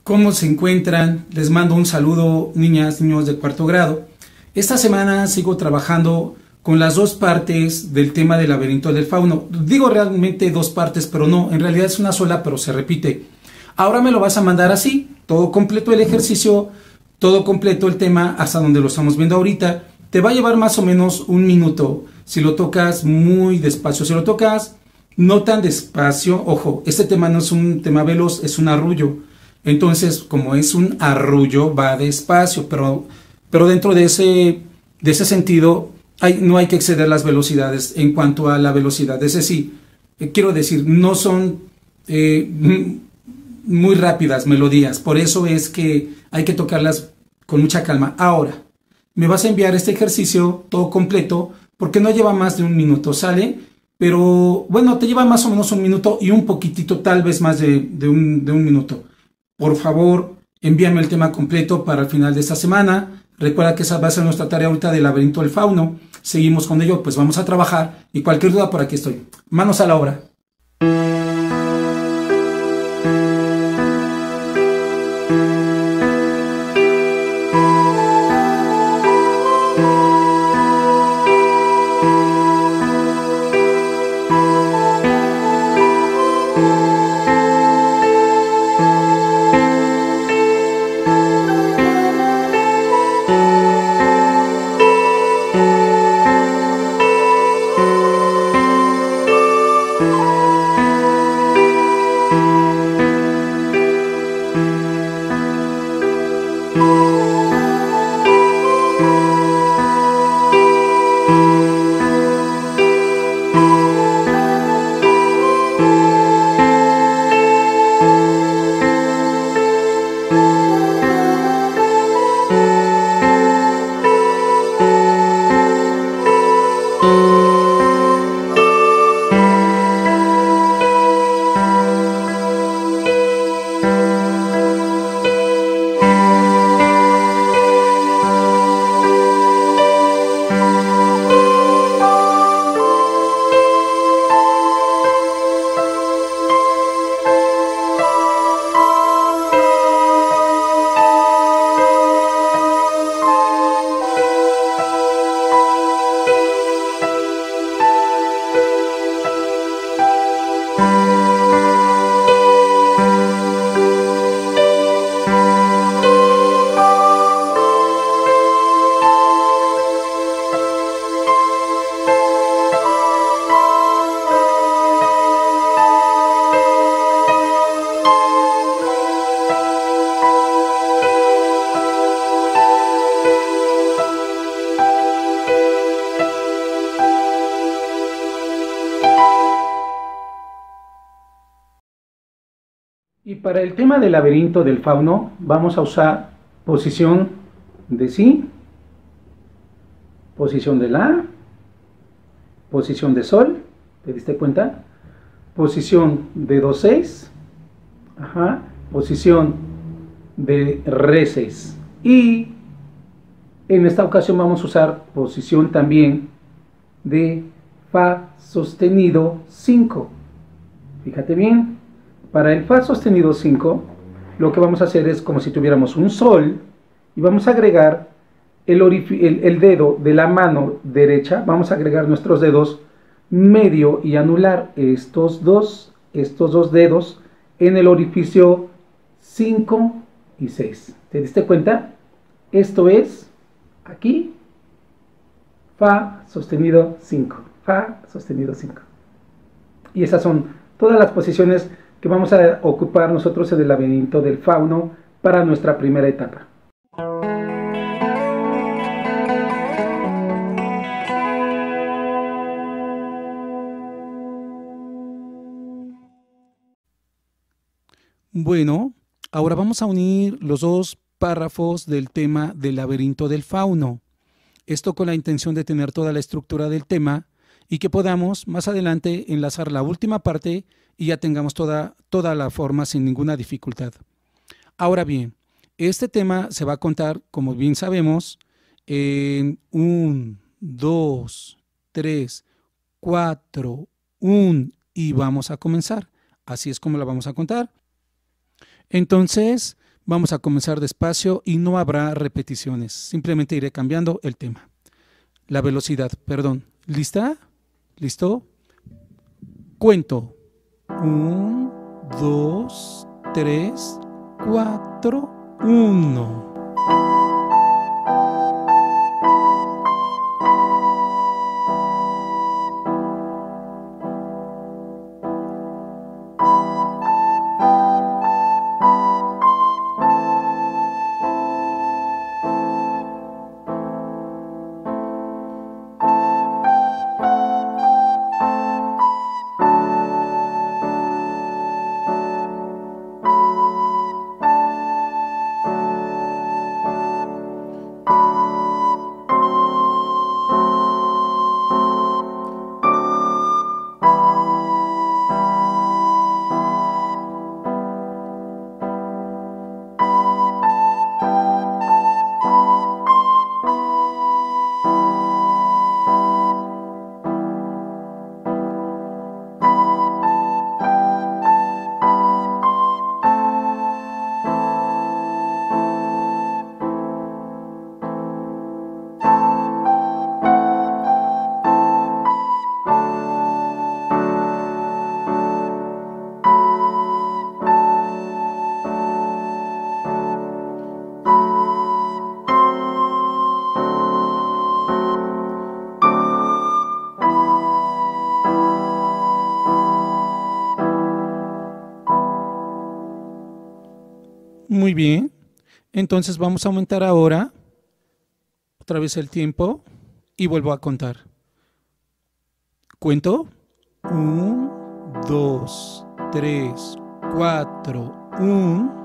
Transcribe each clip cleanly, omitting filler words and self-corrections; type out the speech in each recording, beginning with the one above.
¿Cómo se encuentran? Les mando un saludo, niñas, niños de cuarto grado. Esta semana sigo trabajando con las dos partes del tema del laberinto del fauno. Digo realmente dos partes, pero no, en realidad es una sola, pero se repite. Ahora me lo vas a mandar así, todo completo el ejercicio, todo completo el tema, hasta donde lo estamos viendo ahorita. Te va a llevar más o menos un minuto, si lo tocas muy despacio. Si lo tocas no tan despacio, ojo, este tema no es un tema veloz, es un arrullo. Entonces, como es un arrullo, va despacio, pero dentro de ese sentido no hay que exceder las velocidades en cuanto a la velocidad. Es decir, quiero decir, no son muy rápidas melodías, por eso es que hay que tocarlas con mucha calma. Ahora, me vas a enviar este ejercicio todo completo, porque no lleva más de un minuto, ¿sale? Pero bueno, te lleva más o menos un minuto y un poquitito, tal vez más de un minuto. Por favor, envíame el tema completo para el final de esta semana. Recuerda que esa va a ser nuestra tarea ahorita del laberinto del fauno. Seguimos con ello, pues vamos a trabajar. Y cualquier duda, por aquí estoy. Manos a la obra. Y para el tema del laberinto del fauno vamos a usar posición de si, posición de la, posición de sol, ¿te diste cuenta? Posición de do 6, posición de re 6. Y en esta ocasión vamos a usar posición también de fa sostenido 5. Fíjate bien. Para el fa sostenido 5, lo que vamos a hacer es como si tuviéramos un sol y vamos a agregar el dedo de la mano derecha, vamos a agregar nuestros dedos medio y anular, estos dos dedos en el orificio 5 y 6. ¿Te diste cuenta? Esto es aquí, fa sostenido 5, fa sostenido 5. Y esas son todas las posiciones que vamos a ocupar nosotros en el laberinto del fauno para nuestra primera etapa. Bueno, ahora vamos a unir los dos párrafos del tema del laberinto del fauno. Esto con la intención de tener toda la estructura del tema y que podamos más adelante enlazar la última parte y ya tengamos toda la forma sin ninguna dificultad. Ahora bien, este tema se va a contar, como bien sabemos, en 1, 2, 3, 4, 1 y vamos a comenzar. Así es como la vamos a contar. Entonces, Vamos a comenzar despacio y no habrá repeticiones. Simplemente iré cambiando el tema. La velocidad, perdón. ¿Lista? ¿Listo? Cuento. 1, 2, 3, 4, 1. Muy bien. Entonces vamos a aumentar ahora otra vez el tiempo y vuelvo a contar. Cuento. 1, 2, 3, 4, 1.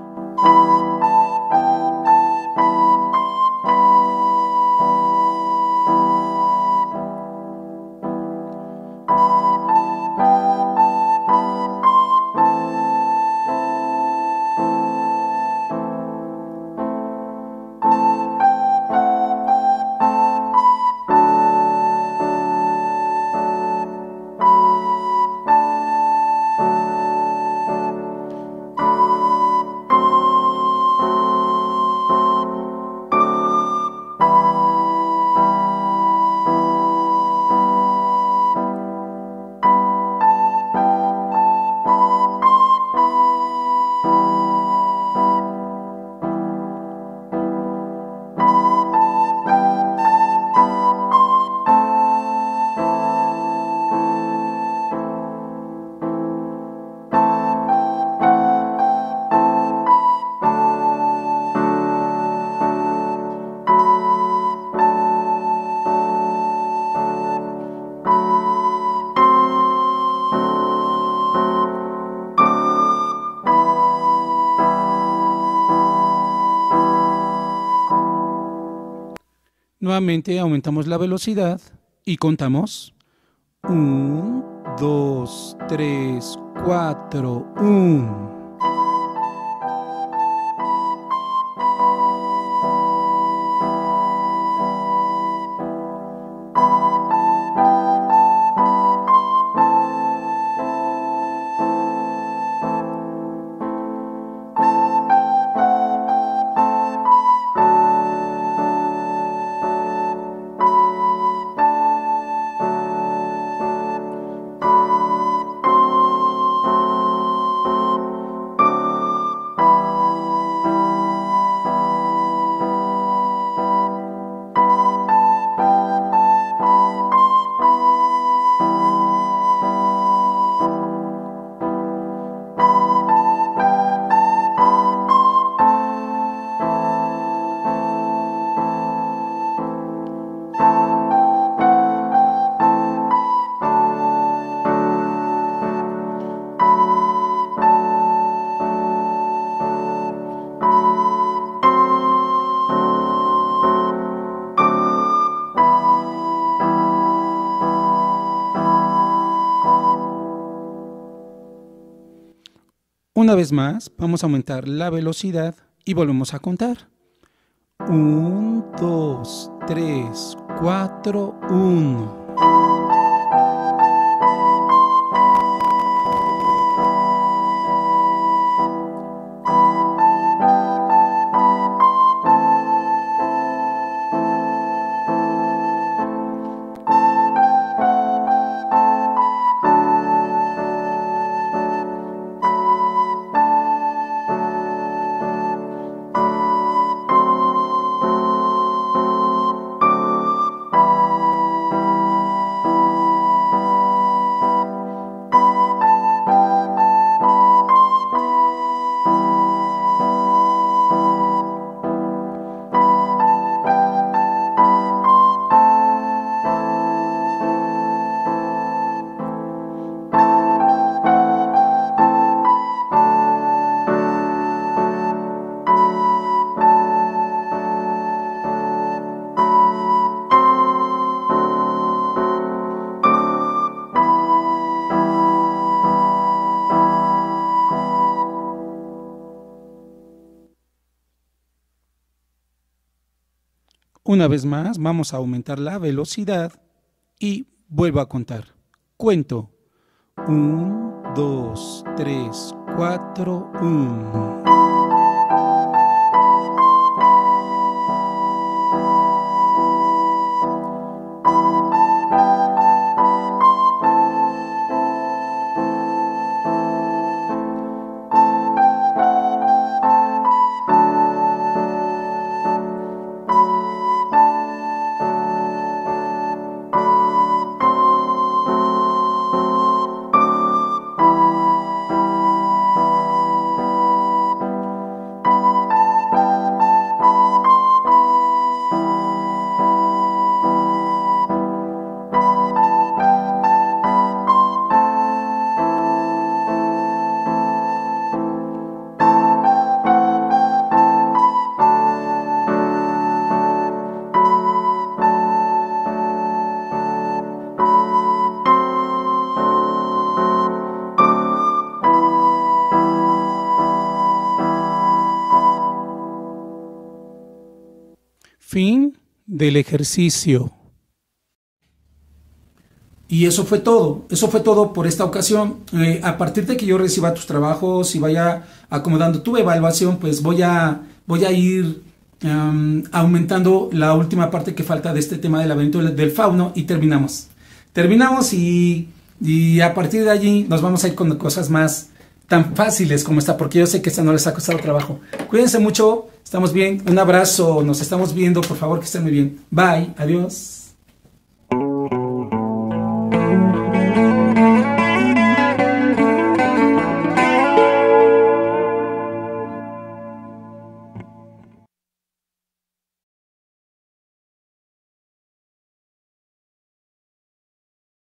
Nuevamente aumentamos la velocidad y contamos. 1, 2, 3, 4, 1. Una vez más, vamos a aumentar la velocidad y volvemos a contar. 1, 2, 3, 4, 1. Una vez más, vamos a aumentar la velocidad y vuelvo a contar. Cuento. 1, 2, 3, 4, 1. Fin del ejercicio. Y eso fue todo por esta ocasión. A partir de que yo reciba tus trabajos y vaya acomodando tu evaluación, pues voy a ir aumentando la última parte que falta de este tema del laberinto del fauno y terminamos. Y a partir de allí nos vamos a ir con cosas más tan fáciles como esta, porque yo sé que esta no les ha costado trabajo. Cuídense mucho, estamos bien, un abrazo, nos estamos viendo, por favor que estén muy bien. Bye, adiós.